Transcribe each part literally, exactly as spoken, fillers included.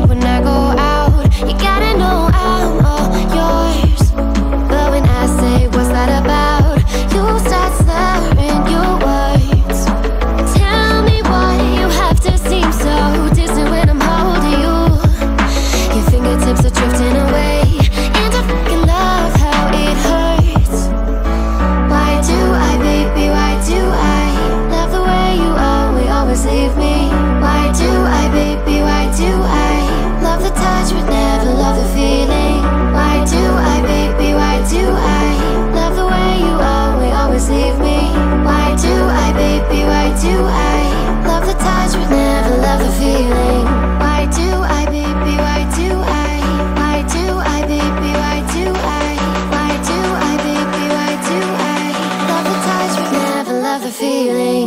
up when I go out. You gotta know I'm all yours. But when I say what's that about, you start slurring your words. Tell me why you have to seem so distant when I'm holding you. Your fingertips are drifting away, and I fucking love how it hurts. Why do I, baby, why do I love the way you only always leave me? Why do I, baby, why do I love the touch but never love the feeling? Why do I, baby, why do I love the way you only always leave me? Why do I, baby, why do I love the touch but never love the feeling? Why do I, baby, why do I? Why do I, baby, why do I? Why do I, baby, why do I love the touch but never love the feeling?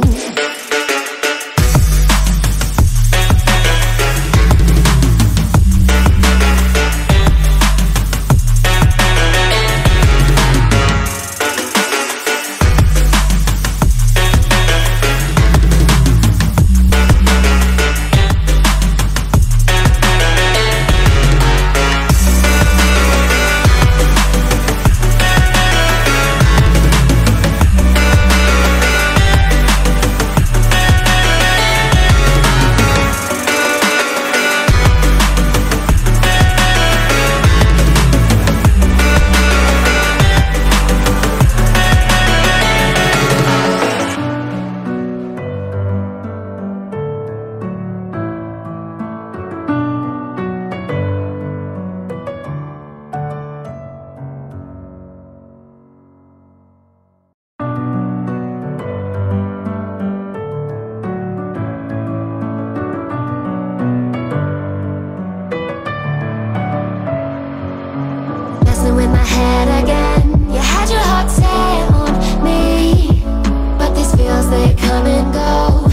With my head again, you had your heart set on me, but these feels, they come and go.